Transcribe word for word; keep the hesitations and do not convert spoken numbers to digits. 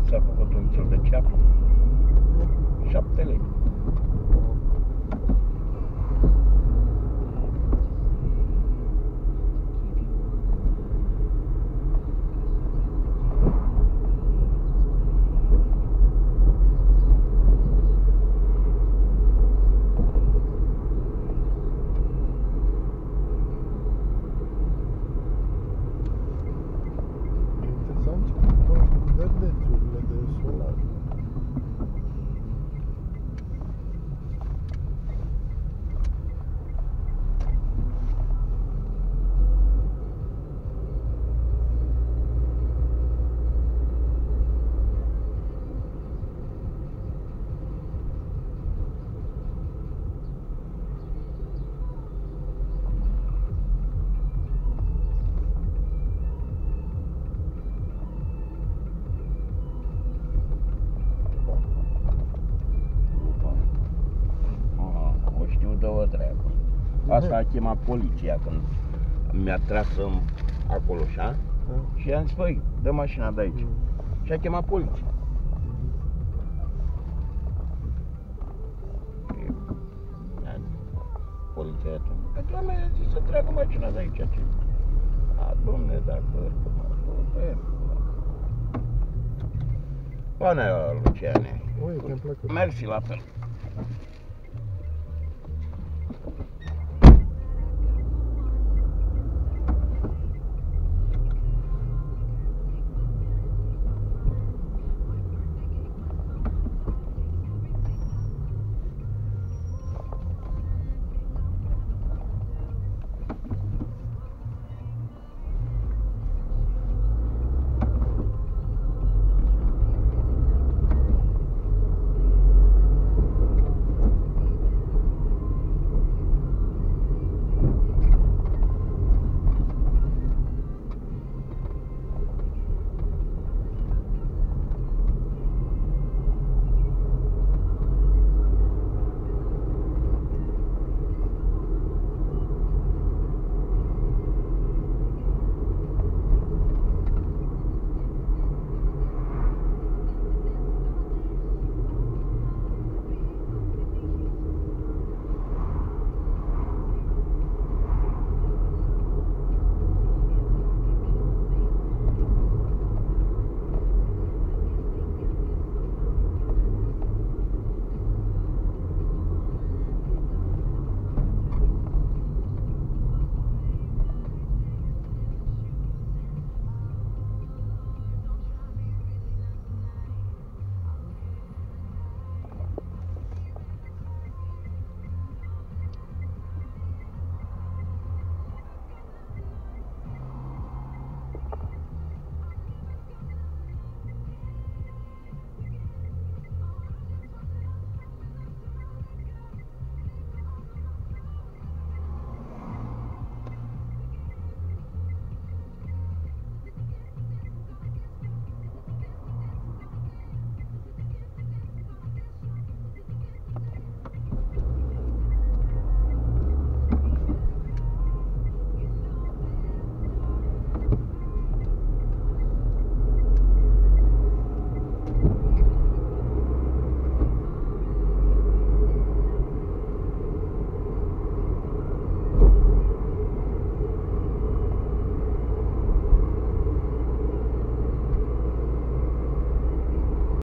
s-a făcut un fel de ceapă. șapte lei. Verdețurile de solar. Două treabă. Asta a chemat poliția când mi-a tras acolo, așa, și i-am zis, băi, dă mașina de aici. Și a chemat poliția. Poliția pentru a mea a zis să treacă mașina de aici. A, domne, dacă mă duc, Până, Luciane. Oi, mi-a plăcut. Mersi la fel.